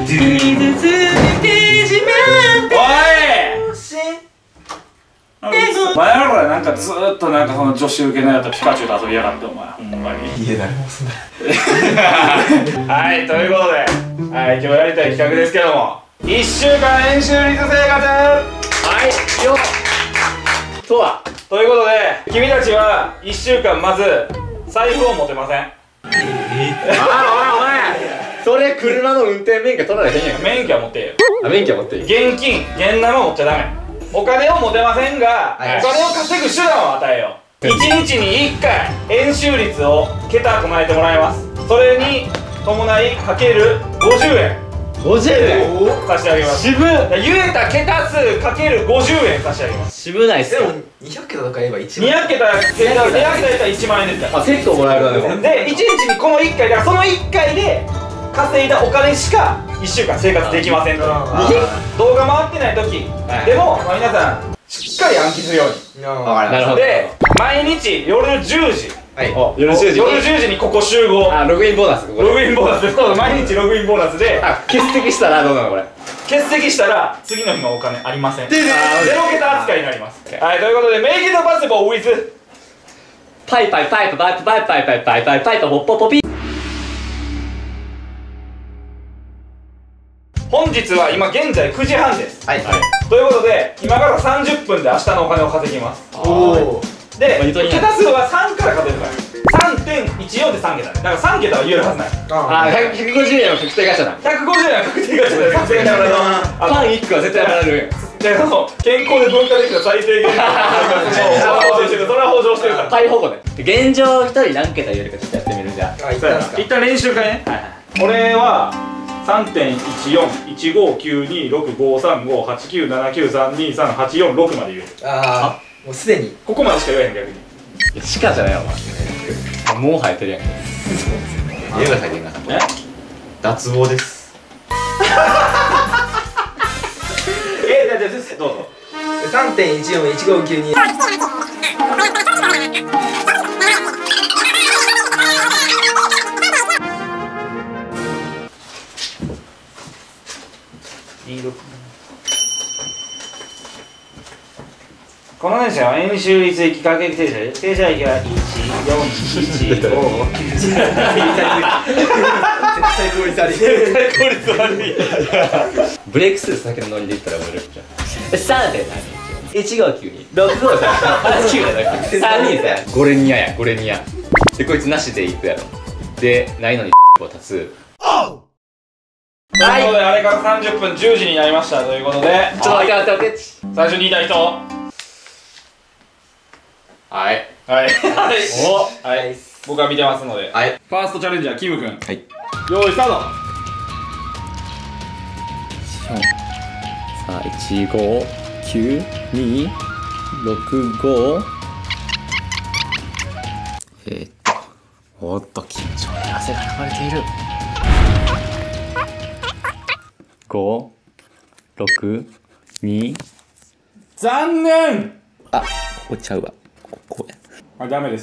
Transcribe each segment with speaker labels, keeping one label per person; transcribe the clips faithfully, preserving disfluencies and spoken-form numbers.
Speaker 1: 傷ついてしまった。おいお前らはなんかずーっとなんかその女子受けのやったピカチュウと遊びやがってお前ほんまに
Speaker 2: 家誰も住んで
Speaker 1: はいということで、はい、今日やりたい企画ですけどもいっしゅうかん円周率生活はいよっとはということで君たちはいっしゅうかんまず財布を持てません。
Speaker 3: あおいおいそれ車の運転免許取られへんやん。
Speaker 1: 免許は持っていいよ。
Speaker 3: あ免許持っていい。
Speaker 1: 現金現生持っちゃダメ。お金を持てませんが、お金を稼ぐ手段を与えよう。いちにちにいっかい円周率を桁唱えてもらいます。それに伴いかけるごじゅうえん
Speaker 3: ごじゅうえん
Speaker 1: 差し上げます。
Speaker 3: 渋っ。
Speaker 1: 言えた桁数かけるごじゅうえん差し上げます。
Speaker 3: 渋ないっすよ。
Speaker 2: でもにひゃくけたとか言えばいち
Speaker 1: にひゃくけた桁にひゃくけたやったらいちまん円ですか
Speaker 3: あセットもらえるなでも。
Speaker 1: ら。でいちにちにこのいっかいだからそのいっかいで稼いだお金しかいっしゅうかん生活できませんと。動画回ってない時でも、まあ、皆さんしっかり暗記するように。
Speaker 3: なるほど。
Speaker 1: で毎日夜じゅうじ
Speaker 3: 夜じゅうじ
Speaker 1: 夜じゅうじにここ集合。
Speaker 3: あログインボーナス。
Speaker 1: ログインボーナスです。毎日ログインボーナスで
Speaker 3: あ欠席したらどうなのこれ。
Speaker 1: 欠席したら次の日のお金ありません。ゼロ桁扱いになります。はいということでメイキッドパスボー with
Speaker 3: パイパイパイパイパイパイパイパイパイパイパイポッポポピ。
Speaker 1: 本日は今現在くじはんです。
Speaker 2: はい
Speaker 1: ということで今からさんじゅっぷんで明日のお金を稼ぎます。
Speaker 2: おお
Speaker 1: で桁数はさんから数えるから さんてんいちよん でさん桁ね。だからさん桁は言えるはずない。
Speaker 3: あひゃくごじゅうえんは確定ガチャだ。
Speaker 1: ひゃくごじゅうえんは確定ガチャで確定ガチャだから
Speaker 3: パンいっこは絶対当たる。
Speaker 1: でその健康で分化できた最低限のそれは補助してるそれは補助してるから
Speaker 3: パイ保護ね。現状一人何桁言えるかちょっとやってみるじゃあ。
Speaker 2: あいったんですか。
Speaker 1: 一旦練習会ね。俺は さんてんいちよん いちごきゅうにろくごさんごはちきゅうななきゅうさんにさんはちよんろくまで言える。
Speaker 2: ああもうすでに
Speaker 1: ここまでしか言えへん逆に。
Speaker 3: いや鹿じゃないわお前もう生えてるやんけ。家が生えてんかった。脱毛です。
Speaker 1: えじゃあじゃあどうぞ。
Speaker 2: さんてんいちよんいちごきゅうに
Speaker 1: この電車は円周率行き各駅停車で停車駅はいちよんいちご
Speaker 2: 絶対効率悪い。
Speaker 1: 絶対効率悪い。
Speaker 3: ブレイクスルー先のノリで言ったら覚えるじゃん。さんてんいちごきゅうにろくごさんはちきゅうななきゅうさんにさんゴレニアやゴレニアでこいつなしでいくやろ。でないのにを立つ。
Speaker 1: ということであれからさんじゅっぷんじゅうじになりましたということで
Speaker 3: ちょっと待って待って待って。
Speaker 1: 最初に言いたい人
Speaker 3: はい
Speaker 1: はいはい
Speaker 3: お
Speaker 1: はい僕は見てますので。
Speaker 2: はい
Speaker 1: ファーストチャレンジャーキム君。
Speaker 2: はい
Speaker 1: 用意スタート。
Speaker 3: さあいちごきゅうにろくごえー、っとおっと緊張で汗が流れている。ごろくに
Speaker 1: 残念。
Speaker 3: あここちゃうわここや。
Speaker 1: あダメです。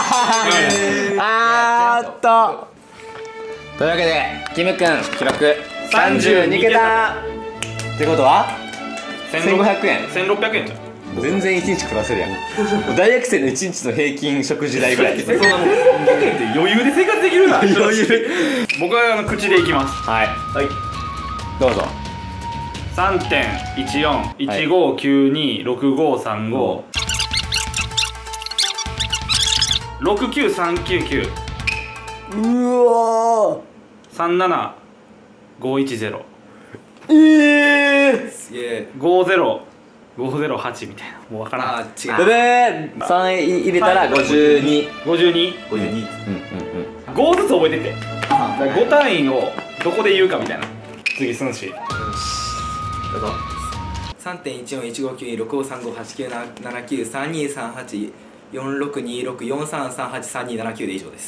Speaker 3: あーっとというわけでキムくん記録さんじゅうにけたってことはせんごひゃくえん。
Speaker 1: せんろっぴゃくえんじゃん。
Speaker 3: 全然いちにち暮らせるやん。大学生のいちにちの平均食事代ぐらい。
Speaker 1: そんなもんせんろっぴゃくえんって余裕で生活できるな。余裕。僕はあの口でいきます。
Speaker 3: はい
Speaker 1: はい。
Speaker 3: どうぞ。
Speaker 1: さんてんいちよん いちごきゅうにろくごさんごろくきゅうさんきゅうきゅう
Speaker 3: うわ
Speaker 1: さんななごいちゼロ
Speaker 3: ええ
Speaker 2: すげえ。
Speaker 1: ごゼロごゼロはちみたいなもう分からん。
Speaker 2: あ違う。
Speaker 3: でさん入れたらごじゅうに。
Speaker 1: ごじゅうに
Speaker 2: ごじゅうに。
Speaker 3: うんうんうん
Speaker 1: ごずつ覚えてって。だからご単位をどこで言うかみたいな。次すんし
Speaker 2: どうぞ。さんてんいちよんいちごきゅうにろくごさんごはちきゅうななきゅうさんにさんはちよんろくにろくよんさんさんはちさんにななきゅうで以上です。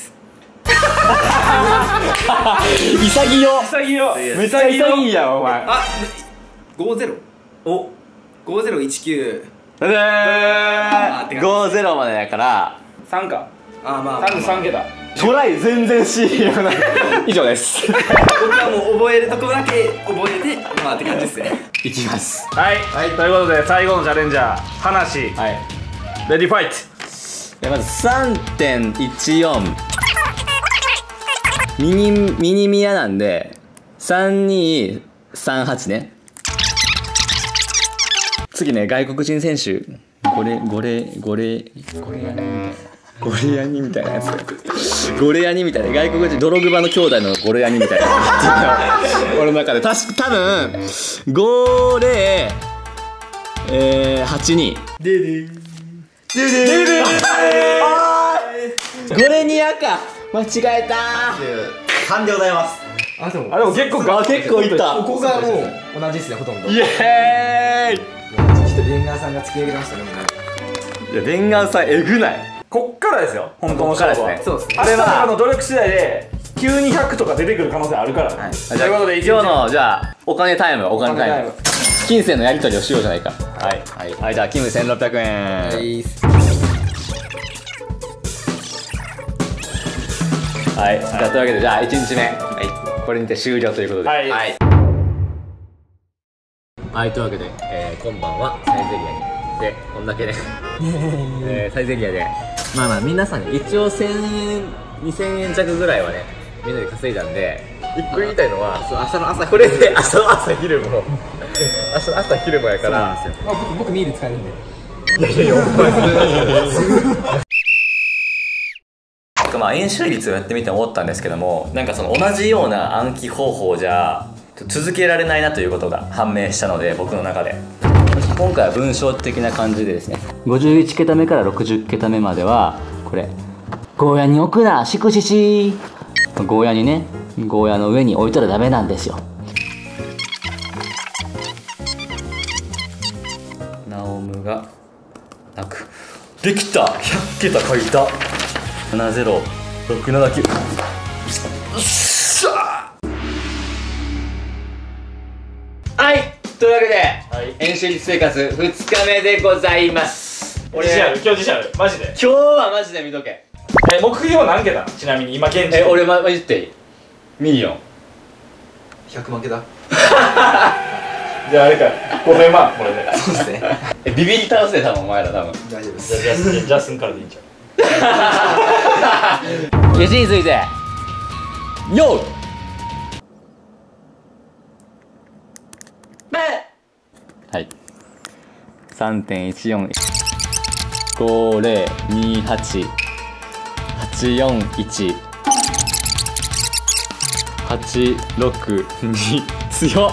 Speaker 3: 潔よ
Speaker 1: 潔よ
Speaker 3: めっちゃ潔いやんお前。
Speaker 2: あごゼロ
Speaker 1: お
Speaker 2: ごゼロいちきゅう。
Speaker 3: でーごゼロまでやから
Speaker 1: さんか
Speaker 2: あまあまあ
Speaker 1: さんでさん桁トライ全然しーよな以上です。
Speaker 2: 僕はもう覚えるとこだけ覚えてまあって感じですね。
Speaker 3: いきます。
Speaker 1: はい、はい、ということで最後のチャレンジャー話、
Speaker 3: はい、
Speaker 1: レディファイト。
Speaker 3: まず さんてんいちよん ミニミニミヤなんでさんにさんはちね。次ね、外国人選手ゴレゴレゴレゴレゴレヤニみたいなやつゴレヤニみたいな外国人ドログバの兄弟のゴレヤニみたいな俺の中で確か多分ゴレえーはちに
Speaker 2: でで
Speaker 1: でででで
Speaker 3: ゴレニアか間違えた
Speaker 2: さんでございます。あでも
Speaker 1: あでも結構
Speaker 3: あ結構いった
Speaker 2: ここがもう同じですねほとんど。
Speaker 3: イエーイ。
Speaker 2: 一人レンガーさんが突き上げましたね。
Speaker 3: いやレンガーさんえぐない。
Speaker 1: こっからですよ本当の勝負は。
Speaker 2: そうですね。
Speaker 1: あれはあの努力次第で急にひゃくとか出てくる可能性あるからね。はい、ということで
Speaker 3: 今日のじゃあお金タイムお金タイム金銭のやり取りをしようじゃないか。はいはい、はい、じゃあキムせんろっぴゃくえん。はい、じゃあというわけでじゃあいちにちめ、はい、これにて終了ということで。
Speaker 1: はい、
Speaker 3: はいはい、というわけで、えー、今晩はサイゼリアにでこんだけねえー、サイゼリアでまあまあ皆さんに一応せんえんにせんえん弱ぐらいはねみんなで稼いだんで、一個言いたいのはそう明日の朝これで明日の朝昼も明日の朝昼もやから
Speaker 2: そうなんですよ。僕僕ミール使えるんで。
Speaker 3: いやいやいやお前まあ演習率をやってみて思ったんですけども、なんかその同じような暗記方法じゃ続けられないなということが判明したので、僕の中で今回は文章的な感じでですね、ごじゅういちけためからろくじゅっけためまではこれゴーヤに置くなしくしし、ゴーヤにねゴーヤの上に置いたらダメなんですよ。ナオムがなくできた。ひゃっけた書いた。ななゼロろくななきゅう。よっしゃー。はい、というわけで、はい、演習率生活ふつかめでございます。
Speaker 1: 俺自信ある。今日自信あるマジで。
Speaker 3: 今日はマジで見とけ。
Speaker 1: え目標何桁なのちなみに今現地。
Speaker 3: え俺ま言っていいミリオン
Speaker 2: ひゃくまん桁
Speaker 1: じゃああれかごせんまんこれで。
Speaker 2: そうですね。
Speaker 3: えビビり倒せ多分お前ら多分
Speaker 2: 大丈夫です。
Speaker 1: じゃあジャスジャスンからでいいんちゃう。
Speaker 3: 消しについてよっはい さんてんいちよん ごぜろにはち はちよんいち はちろくに強っ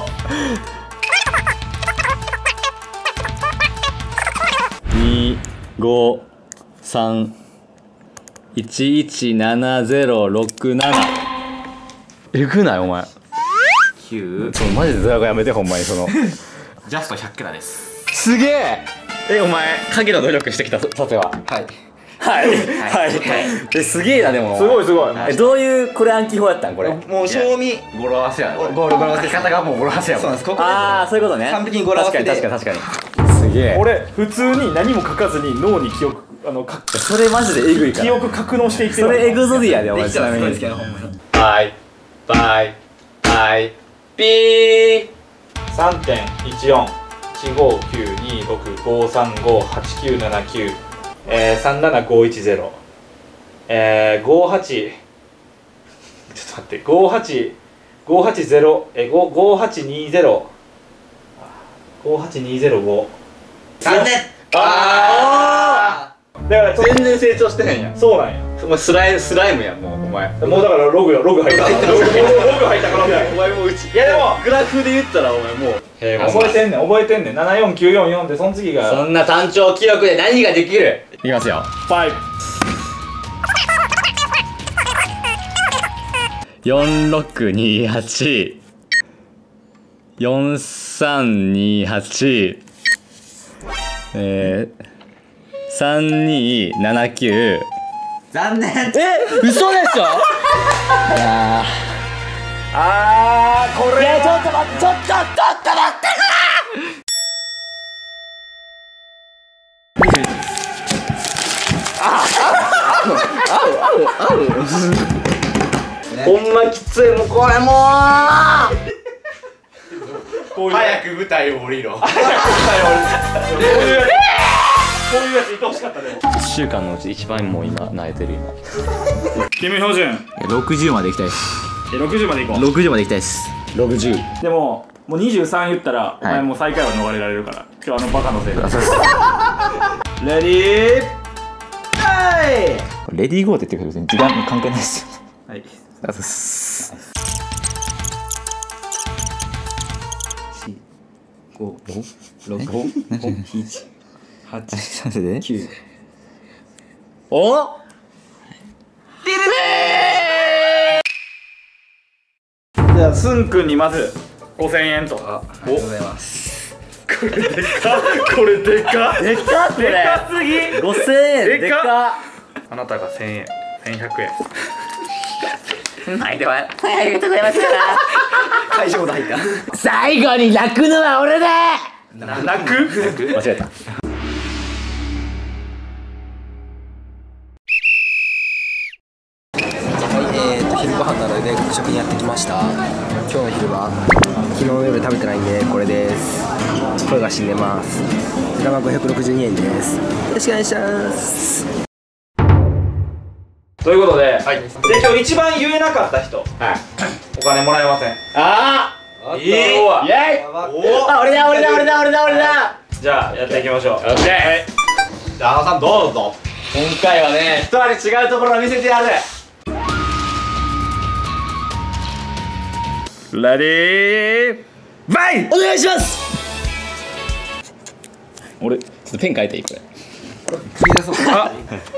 Speaker 3: にごさんいちいちななゼロろくなな。えぐないお前。きゅう。ちょマジでドラゴンやめてほんまにその。
Speaker 2: ジャストひゃっけたです。
Speaker 3: すげえ。えお前影の努力してきたさては。
Speaker 2: はい
Speaker 3: はいはいはい。えすげえなでも。
Speaker 1: すごいすごい。
Speaker 3: えどういうこれ暗記法やったんこれ。
Speaker 2: もう賞味
Speaker 3: 語呂合わせやね。
Speaker 2: ゴール語呂合わせ
Speaker 3: 書き方がもう語呂合わせやもん。
Speaker 2: そうなんです。ここ
Speaker 3: ああそういうことね。
Speaker 2: 完璧に語呂合わせで。
Speaker 3: 確かに確かに確かに。すげえ。
Speaker 1: 俺普通に何も書かずに脳に記憶あのか
Speaker 3: それマジでエグいから。
Speaker 1: 記憶格納していってる。
Speaker 3: それエグゾディアでお前ちなみに。バイバイバイピー さんてんいちよん いちごきゅうにろく ごさんご はちきゅうななきゅう、えー、さんななごいちゼロ、えー、ごはちちょっと待ってごはちごはちゼロえごごはちにゼロごはちにゼロご
Speaker 2: 残念。
Speaker 1: ああだから
Speaker 3: 全然成長してへんやん。
Speaker 1: そうなんや。
Speaker 3: お前スライムスライムやんもうお前。
Speaker 1: もうだからログよログ入ったログ入った可能性ある。
Speaker 3: お前もううち
Speaker 1: いやでも
Speaker 3: グラフで言ったらお前もう
Speaker 1: 覚えてんねん覚えてんねんななよんきゅうよんよんでその次が
Speaker 3: そんな単調記録で何ができる。いきますよ。ごよんろくにはち よんさんにはちえーさんにななきゅう。
Speaker 2: 残念。
Speaker 3: え嘘でしょ。いや
Speaker 1: あーこれ
Speaker 3: いやちょっと待ってちょっとちょっと待ってくれ。あ
Speaker 2: 合う合う
Speaker 3: ほんまきつい、もうこれもう
Speaker 1: 早
Speaker 3: く舞台を降りろ。
Speaker 1: こういうやついてほしかったでも。
Speaker 3: いっしゅうかんのうち一番もう今慣れてる今。
Speaker 1: キム標準
Speaker 2: ろくじゅうまでいきたいです。
Speaker 1: えろくじゅうまでいこう。
Speaker 2: ろくじゅうまでいきたいです。ろくじゅう。
Speaker 1: でももうにじゅうさん言ったらお前もう最下位は逃れられるから、今日あのバカのせいで。レディーはい
Speaker 2: レディーゴーって言ってくる時間関係ないですよ。
Speaker 1: はい。
Speaker 2: あざっす。ご、ろく、なな、はち、きゅう。おっ
Speaker 1: じゃあスン君にまずごせんえんと。
Speaker 2: ありがとうございます。
Speaker 1: これでかっ、これでかっ、でかっ、でかすぎ。
Speaker 3: ごせんえんでかっ。
Speaker 1: あなたがせんえん、せんひゃくえん。
Speaker 2: はい、では、はい、ありがとうございます。会場だ入った。
Speaker 3: 最後に泣くのは俺だ。
Speaker 1: 泣く？
Speaker 3: 間違えた。
Speaker 2: えーと、昼ご飯なので学食にやってきました。今日の昼は昨日の夜食べてないんでこれです。声が死んでます。こちらはごひゃくろくじゅうにえんです。よろしくお願いします。
Speaker 1: ということで、はい、で今日一番言えなかった人、はい、お金もらえません。
Speaker 3: あ
Speaker 1: あ、いい、イエーイ。
Speaker 3: おあ、俺だ俺だ俺だ俺だ俺だ。
Speaker 1: じゃあやっていきましょう。オッケー。
Speaker 3: じゃあ、あのさんどうぞ。今回はね、一味違うところを見せてやる。
Speaker 1: レディーバイ。
Speaker 3: お願いします。
Speaker 1: 俺
Speaker 3: ちょっとペン書いていいこれ。
Speaker 1: あ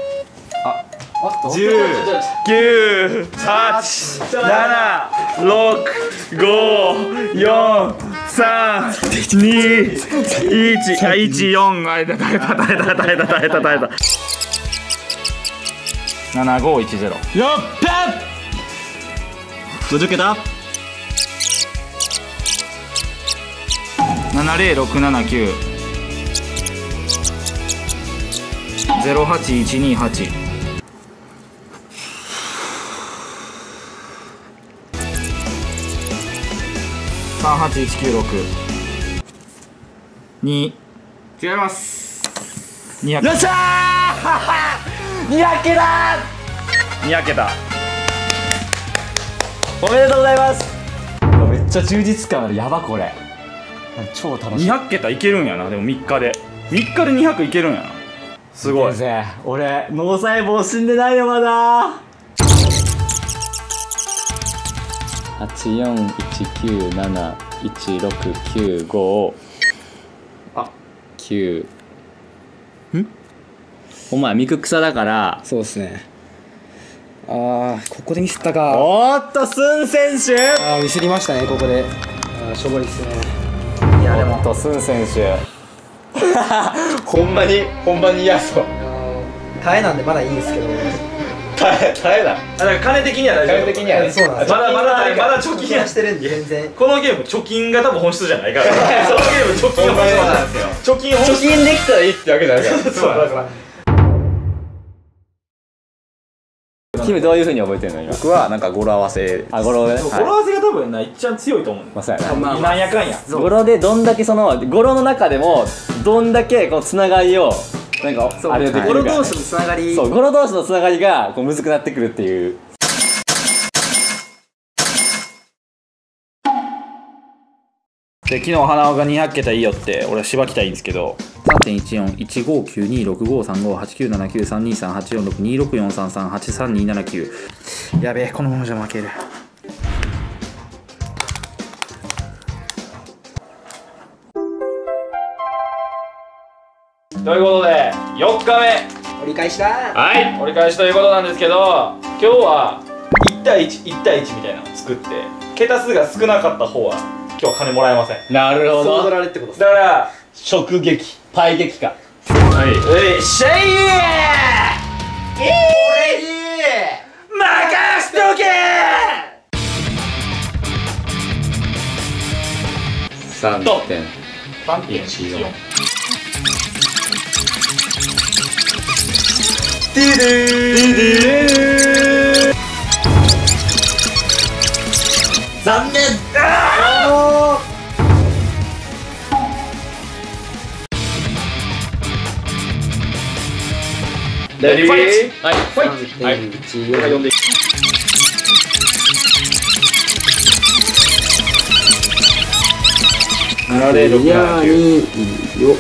Speaker 1: じゅう、きゅう、はち、なな、ろく、ご、よん、さん、に、いち、あ、いち、よん、あ、耐えた耐えた耐えた耐えた耐えた耐えたなな、ご、いち、ゼロ。よっぺっごじゅう桁なな、ゼロ、ろく、なな、きゅう ゼロ、はち、いち、に、はちさんはちいちきゅうろくに違いますにひゃく。よっしゃーにひゃくけだにひゃくけた
Speaker 3: おめでとうございます。めっちゃ充実感ある。やばこれ超楽しい。
Speaker 1: にひゃくけたいけるんやな。でもみっかでみっかでにひゃくいけるんやな。すごい。
Speaker 3: 俺脳細胞死んでないよまだ。はちよんいちきゅうなないちろくきゅうご
Speaker 1: あ
Speaker 3: きゅう。んお前ミク草だから。
Speaker 2: そうですね。あー、ここでミスったか。
Speaker 3: おーっとスン選手。
Speaker 2: あー、ミスりましたねここで。あー、しょぼりっすね。
Speaker 3: いやでもおっとスン選手ほんまにほんまに嫌そう。
Speaker 2: 耐えなんでまだいいんですけど。
Speaker 3: 耐え耐えだ。
Speaker 1: あ、だから金的には大丈夫。
Speaker 3: 金的にはね。
Speaker 2: そうなんです。
Speaker 1: まだまだまだ貯金は
Speaker 2: してるんで全然。
Speaker 1: このゲーム貯金が多分本質じゃないから。そのゲーム貯金が本質なんですよ。貯金本質。
Speaker 3: 貯金できたらいいってわけじゃないから。
Speaker 1: そうだから。
Speaker 3: 君どういう風に覚えてるの今。
Speaker 1: 僕はなんか語呂合わせ。
Speaker 3: あ、語呂ね。
Speaker 1: 語呂合わせが多分な、いっちゃん強いと思う。
Speaker 3: まあそうやな。
Speaker 1: なんやかんや。
Speaker 3: 語呂でどんだけその語呂の中でもどんだけこのつながりをなんかあれができるか。
Speaker 2: 語呂同士のつながり。
Speaker 3: そう、語呂同士のつながりがこうむずくなってくるっていう。
Speaker 1: で昨日花尾がにひゃくけたいいよって俺はしばきたいんですけど さんてんいちよんいちごきゅうにろくごさんごはちきゅうななきゅうさんにさんはちよんろくにろくよんさんさんはちさんにななきゅう。やべえ、このままじゃ負ける。ということでよっかめ
Speaker 2: 折り返しだ。
Speaker 1: はい折り返しということなんですけど、今日はいち対いち、いち対いちみたいなのを作って、桁数が少なかった方は今日金もらえません。
Speaker 3: なるほど。
Speaker 2: 総取られってことです
Speaker 1: だから
Speaker 3: 食撃パイ撃か。
Speaker 1: はい、えいシェイ俺に任しとけ。
Speaker 3: さんてんいちよん。 ディデー残念。
Speaker 1: レディーファイト。
Speaker 3: はい、ファイト。はい、
Speaker 2: 読んで
Speaker 1: ななでろくななきゅう。
Speaker 2: よ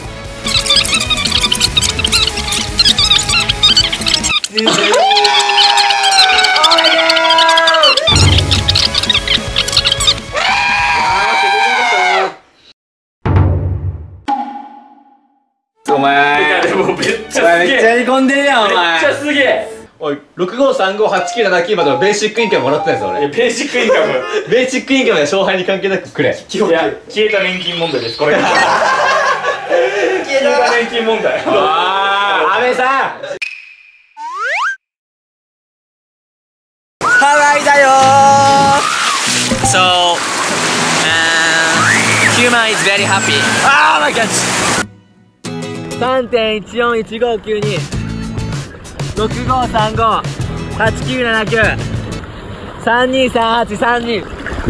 Speaker 3: お前
Speaker 1: でもめっちゃすげ
Speaker 3: めっちゃ
Speaker 1: え。
Speaker 3: 煮込んでるやんお
Speaker 1: めっ
Speaker 3: 前。
Speaker 1: ちゃすげえ。
Speaker 3: おい、ろくごさんごはちきゅうななきゅうまでのベーシックインカムもらったんですよ俺。
Speaker 1: いやベーシックインカム。
Speaker 3: ベーシックインカムで勝敗に関係なくくれ。
Speaker 1: いや消えた年金問題です。これ。消えた年金問題。
Speaker 3: あー、安倍さん。
Speaker 2: ハワイだよー。
Speaker 4: So, uh, human is very happy.
Speaker 2: Oh my god!
Speaker 4: さんてんいちよんいちごきゅうに ろくごさんご はちきゅうななきゅう さんにさんはちさんに。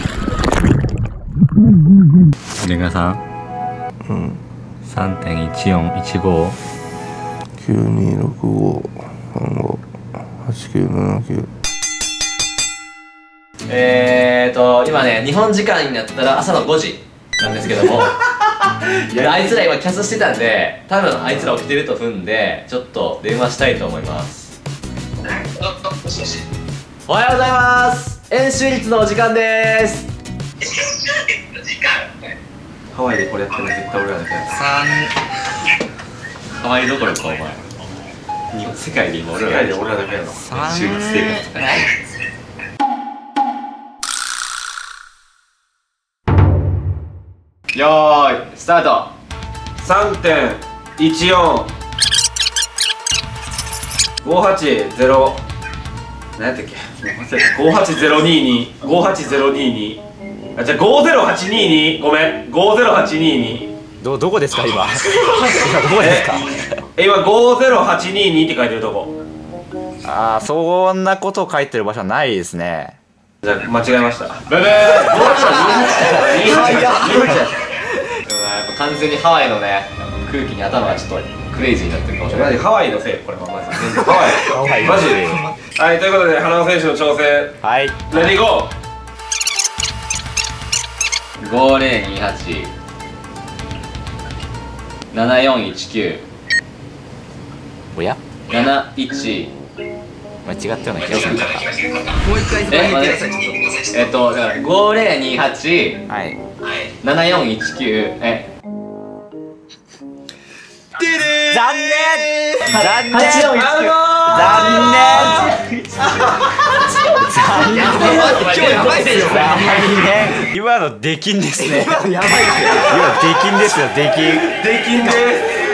Speaker 3: レガさん。うん。さんてんいちよんいちご
Speaker 5: きゅうにろくごさんごはちきゅうななきゅう。
Speaker 3: えーと今ね、日本時間になったら朝のごじなんですけどもであいつら今キャスしてたんで、多分あいつら起きてると踏んでちょっと電話したいと思います。おはようございます。円周率のお時間でーす。ハワイでこれやってるの絶対俺らだけどハワイどころかお前日本世界で今俺らだけ俺らだけやろ。円周率生活かよーいスタート。
Speaker 1: さんてんいちよん ごはちゼロ何やったっけ。ごはちゼロにに ごはちゼロににあ、じゃあごゼロはちににごめんごゼロはちにに。
Speaker 2: どどこですか今今どこですか。
Speaker 1: え今ごゼロはちににって書いてるとこ。
Speaker 6: ああ、そんなこと書いてる場所はないですね。
Speaker 1: じゃあ間違えました。ブブー。
Speaker 3: やっぱ完全にハワイのね空気に頭がちょっとクレイジーになってるかもしれない。
Speaker 1: マジハワイのせいこれはマジ全然ハワイマジで。はい、ということで花尾選手の挑戦
Speaker 6: はい。
Speaker 1: レディーゴー。
Speaker 3: ごゼロにはち ななよんいちきゅ
Speaker 6: おや
Speaker 3: う なないち。
Speaker 6: 間違ったような気がするんだ。
Speaker 2: もう一回
Speaker 3: え、待ってえっとだからごゼロにはち
Speaker 6: はい。
Speaker 3: ななよんいちきゅうえ
Speaker 6: 残念残念
Speaker 3: はちよんいちきゅう
Speaker 6: 残念残念
Speaker 3: 今日やばいですよ
Speaker 6: 残念。今の出禁ですね。今やばいですよ。今出禁ですよ、出禁。
Speaker 1: 出禁です。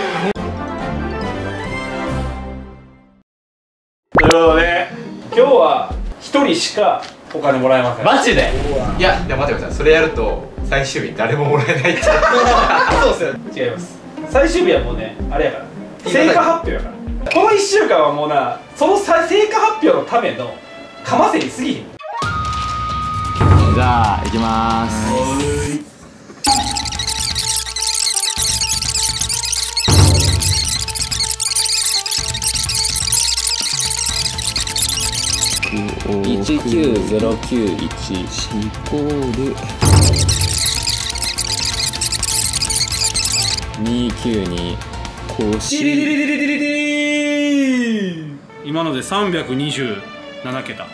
Speaker 1: ということで今日はひとりしかお金もらえません。
Speaker 3: マジで。
Speaker 7: いや、でも待ってください。それやると最終日誰ももらえないって。
Speaker 1: そうですよ。違います。最終日はもうねあれやから成果発表やから。このいっしゅうかんはもうなそのさ成果発表のためのかませに過ぎひん。
Speaker 6: じゃあ行きまーす。
Speaker 3: いちきゅうゼロきゅういち
Speaker 5: イコール
Speaker 3: にきゅうに
Speaker 5: 更新。
Speaker 8: 今のでさんびゃくにじゅうななけた。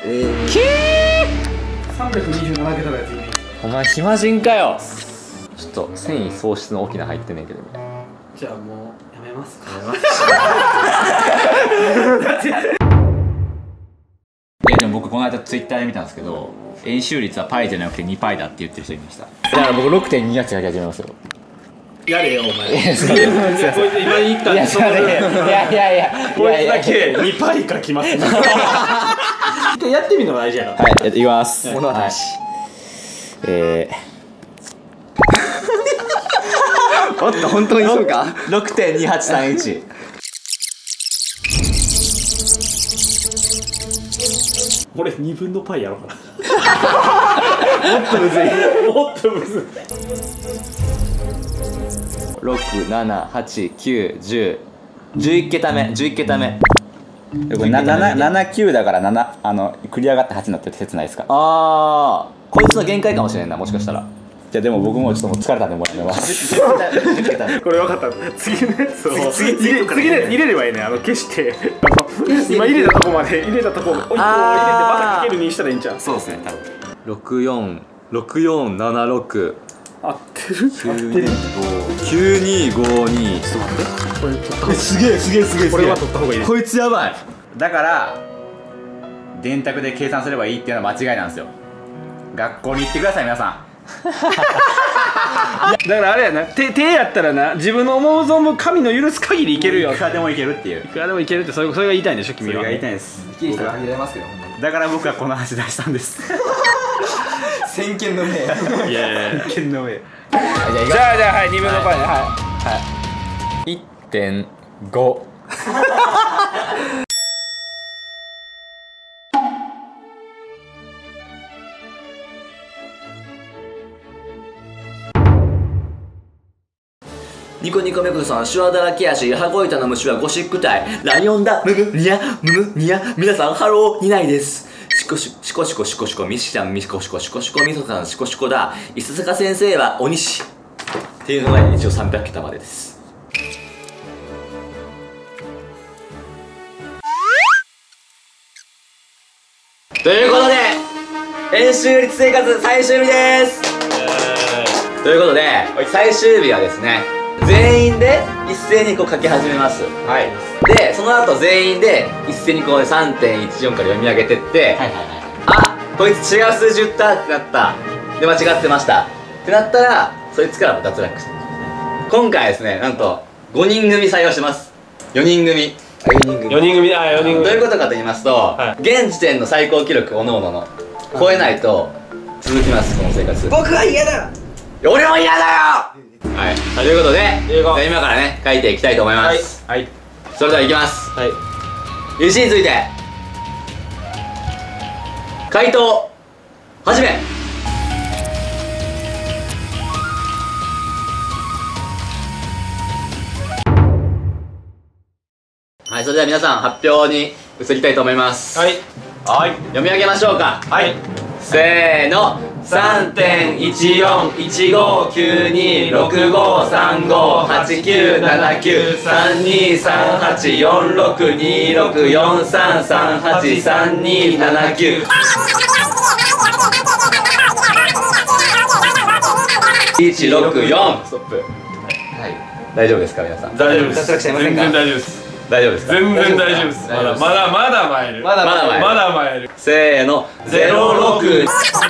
Speaker 1: さんびゃくにじゅうななけたのやついいね。
Speaker 3: お前暇人かよ。ちょっと繊維喪失の大きな入ってんねんけどね。
Speaker 1: じゃあもうやめますか。
Speaker 6: いやでも僕この間ツイッターで見たんですけど、円周率はパイじゃなくてにパイだって言ってる人いました。
Speaker 3: だから僕 ろくてんにはち 書き始めますよ。
Speaker 1: やれよお前。
Speaker 3: いやすいません。
Speaker 1: こいつ今言ったんでそこで
Speaker 3: いやいやいや
Speaker 1: こいつだけにパイ書きます。一回やってみるのが大事やろ。
Speaker 3: はい、やっていきます。
Speaker 2: 物渡し。
Speaker 3: え
Speaker 2: おっと本当にそうか。
Speaker 3: ー、ろくてんにはちさんいち
Speaker 8: 俺にぶんのパイやろうかな。もっとむずい。もっとむずい。
Speaker 3: ろく、なな、はち、きゅう、じゅう、じゅういち桁目、じゅういち桁目。
Speaker 6: これなな、なな、きゅうだからなな、あの繰り上がってはちになってるって切ないですか。
Speaker 3: あー、こいつの限界かもしれんな、もしかしたら。
Speaker 6: じゃあでも僕もちょっともう疲れたんでもうやめます。
Speaker 8: これ分かった。次のやつを次次次のやつ入れればいいね。あの消して今入れたとこまで入れたとこを一個入れてまたかけるにしたらいいんちゃう。
Speaker 6: そうですね、多分。
Speaker 3: ろくよん、ろくよん、なな、ろく、
Speaker 8: 合ってる。
Speaker 3: きゅうに、ご、きゅうに、ご、に。ちょっと待って。
Speaker 8: これ取った方がいい。
Speaker 3: すげえすげえすげえ。
Speaker 8: これは取った方がいいね。
Speaker 3: こいつやばい。
Speaker 6: だから電卓で計算すればいいっていうのは間違いなんですよ。学校に行ってください皆さん。
Speaker 8: だからあれやな、手手やったらな、自分の思う存分神の許す限りいけるよ。
Speaker 6: いくらでもいけるっていう。
Speaker 8: いくらでもいけるって、それそれが言いたいんでしょ君は。
Speaker 6: それが言いたいです。
Speaker 2: キリしたら限られますけど、
Speaker 6: だから僕はこの話出したんです。
Speaker 2: 先見の明。
Speaker 8: いやいやいや。
Speaker 6: 剣の上。
Speaker 8: じゃあじゃあはい、にぶんのパイね。はい。
Speaker 3: いってんご。
Speaker 4: ニコニコメクさん、シワだらけやし、羽子板の虫はゴシック体。ライオンだ、むむ、にゃ、むむ、にゃ。皆さん、ハロー、にないです。シコシコ、シコシコ、シコシコ、ミシちゃん、ミシコシコ、シコシコ、ミソさん、シコシコだ。伊佐坂先生は、お西。っていうのが一応さんびゃく桁までです。ということで、演習率生活最終日です。ということで、最終日はですね、全員で一斉にこう書き始めます。はい。で、その後全員で一斉にこう さんてんいちよん から読み上げてって、あ、こいつ違う数字言ったってなった。で、間違ってました。ってなったら、そいつからも脱落。今回ですね、なんとごにん組採用してます。よにん組。
Speaker 8: よにん組、あ、よにん組。
Speaker 4: どういうことかと言いますと、はい、現時点の最高記録おのおのの超えないと続きます、この生活。
Speaker 2: 僕は嫌だ。
Speaker 4: 俺も嫌だよ。はい、ということで今からね書いていきたいと思います。はい、はい、それではいきます。はい、石について回答始め。はい、それでは皆さん発表に移りたいと思います。はい、はい、読み上げましょうか。はい、せーの。さんてんいちよんいちごきゅうにろくごさんごはちきゅうななきゅうさんにさんはちよんろくにろくよんさんさんはちさんにななきゅういちろくよん。ストップ。はい、大丈夫ですか皆さん。
Speaker 8: 大丈夫です。
Speaker 4: 脱落しちゃいませんか。
Speaker 8: 全然大丈夫です。
Speaker 4: 大丈夫ですか。
Speaker 8: 全然大丈夫です。まだまだまだ参る。
Speaker 4: まだまだ参る。
Speaker 8: まだ参る。
Speaker 4: せーの。ゼロろく。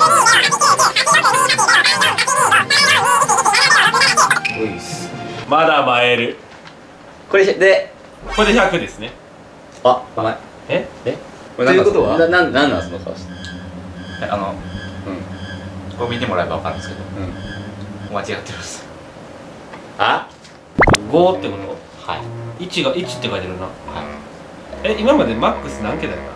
Speaker 8: まだ参る。
Speaker 4: これで
Speaker 8: これでひゃくですね。
Speaker 4: あ、お前
Speaker 8: え
Speaker 4: えということはな、な、なんなんその顔して。
Speaker 7: あの、うん、こう見てもらえば分かるんですけど、うん、間違ってます。
Speaker 4: あ、
Speaker 8: ごってこと？
Speaker 7: はい。
Speaker 8: いちがいちって書いてるな。
Speaker 7: はい。
Speaker 8: え、今までマックス何桁やった？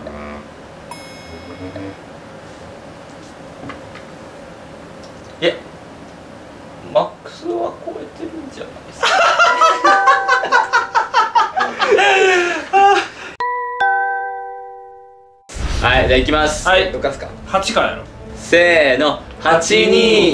Speaker 7: いえ、マックスは超えてるんじゃないですか。
Speaker 4: はい、じゃあいきます。
Speaker 8: はい、
Speaker 4: どっかすか。
Speaker 8: はちからやろ。
Speaker 4: せーの、はちに。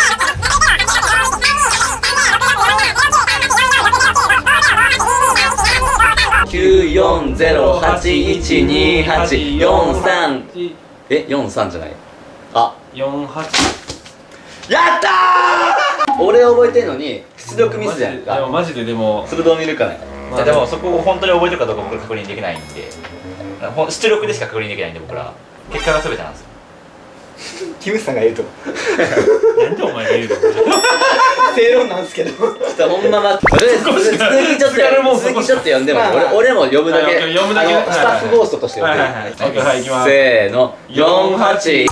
Speaker 4: きゅうよんゼロはちいちにはちよんさん。え、よんさんじゃない。あ、
Speaker 8: よんはち。
Speaker 4: やったー。俺覚えてんのに出力ミスじゃんか。
Speaker 8: でもマジででも
Speaker 4: 鋭み見るかね。
Speaker 7: まあ、でもそこを本当に覚えてるかどうか僕ら確認できないんで、出力でしか確認できないんで僕ら結果が全てなんですよ。
Speaker 2: キムさんが言うと
Speaker 8: なんでお前が言うの。
Speaker 2: 正論なんすけど。
Speaker 4: ちょっとほんま待って。続きちょっと続きちょっと読んでも俺俺も読むだけ。
Speaker 8: 読むだけ。
Speaker 4: スタッフゴーストとして読んで。
Speaker 8: はい、いきます。
Speaker 4: せーの、よんはち。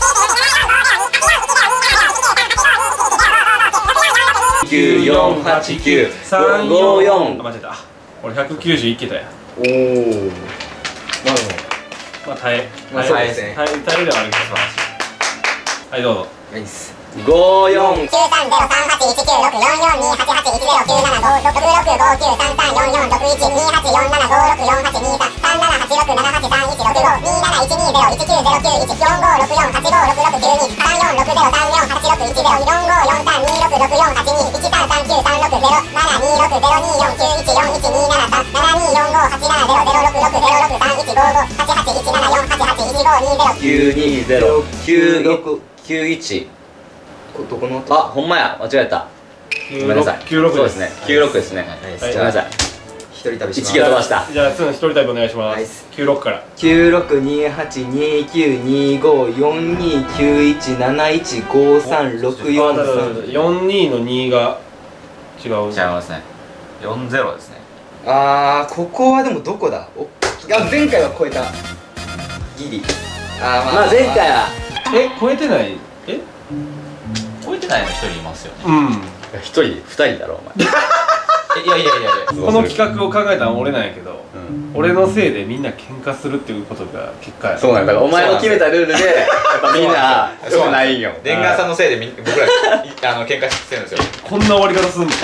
Speaker 4: きゅうよんはちきゅうさんごよん。
Speaker 8: あ、間違えた。俺ひゃくきゅうじゅういち桁や。
Speaker 4: おお。なるほど。
Speaker 1: まあ耐え
Speaker 2: まあそうですね。
Speaker 1: 耐え耐えればあるけど素晴らしい。はいどうぞ。
Speaker 2: ナイス。
Speaker 4: ごよん
Speaker 9: きゅうさんゼロさんはちいちきゅうろくよんよんにはちはちいちゼロきゅうななごろくろくごきゅうさんさんよんよんろくいちにはちよんななごろくよんはちにさんさんななはちろくななはちさんいちろくごになないちにゼロいちきゅうゼロきゅういちよんごろくよんはちごろくろくきゅうにさんよんろくゼロさんよんはちろくいちゼロよんごよんさんにろくろくよんはちにいちさんさんきゅうさんろくゼロななにろくゼロによんきゅういちよんいちにななさんななによんごはちななゼロゼロろくろくゼロろくさんいちごごはちはちいちななよんはちはちいちごにゼロ
Speaker 4: きゅうにゼロきゅうろくきゅういち。
Speaker 2: どこの音？
Speaker 4: あ、ほんまや、間違えた。ごめんなさい。
Speaker 1: きゅうろく
Speaker 4: そうですね。きゅうろくですね。
Speaker 2: はい
Speaker 4: ごめんなさい。
Speaker 2: 一人旅します。
Speaker 4: 一行飛ばした。
Speaker 1: じゃあ次の一人タイプお願いしま
Speaker 2: ナイ
Speaker 1: す。きゅうろくから。
Speaker 2: きゅうろくにはちにきゅうにごよんにきゅういちなないちごさんろくよんさん。
Speaker 1: よんにのにが違う。
Speaker 7: 違いますね。よんゼロですね。
Speaker 2: あー、ここはでもどこだ？おあ、前回は超えた。ギリ。あー、まあ、
Speaker 4: まあ前回は
Speaker 1: え超えてない？え？
Speaker 7: 超えてないの一人いますよね。
Speaker 1: うん。
Speaker 4: 一人二人だろお前。
Speaker 7: いやいやいやいや。
Speaker 1: この企画を考えたのは俺なんやけど、俺のせいでみんな喧嘩するっていうことが結果や。
Speaker 4: そうなんだからお前の決めたルールでやっぱみんなそうないんよ。
Speaker 7: レンガーさんのせいでみ僕らあの喧嘩してるんですよ。
Speaker 1: こんな終わり方すんの？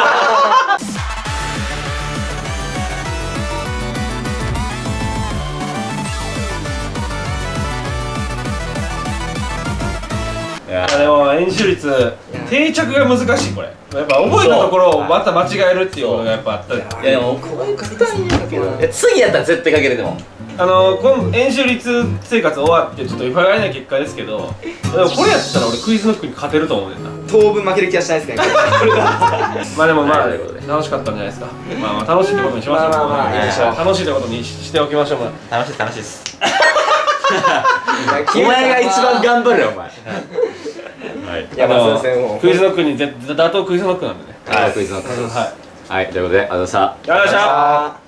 Speaker 4: いや
Speaker 1: でも円周率定着が難しいこれ。やっぱ覚えたところをまた間違えるっていうことがやっぱあったり。
Speaker 4: いやでもこれかけたいんだけど。え次やったら絶対かけるでも。
Speaker 1: あのこの円周率生活終わってちょっと不甲斐ない結果ですけど、でもこれやったら俺クイズノックに勝てると思うねんな。
Speaker 2: 当分負ける気がしないですね。これが。
Speaker 1: まあでもまあ
Speaker 4: はいということで
Speaker 1: 楽しかったんじゃないですか。まあまあ楽しいってことにしましょう。
Speaker 2: まあまあまあいいでしょう
Speaker 1: 楽しいってことにしておきましょう。まあ
Speaker 7: 楽しい楽しいです。
Speaker 4: お前が一番頑張るよお前。
Speaker 2: いや、まあそうですね、もう。
Speaker 1: クイズノックに打倒クイズノックなんでね。
Speaker 4: はいクイズの。
Speaker 1: はい。
Speaker 4: はいということでありがとうございました。
Speaker 1: ありがとうございました。
Speaker 2: あー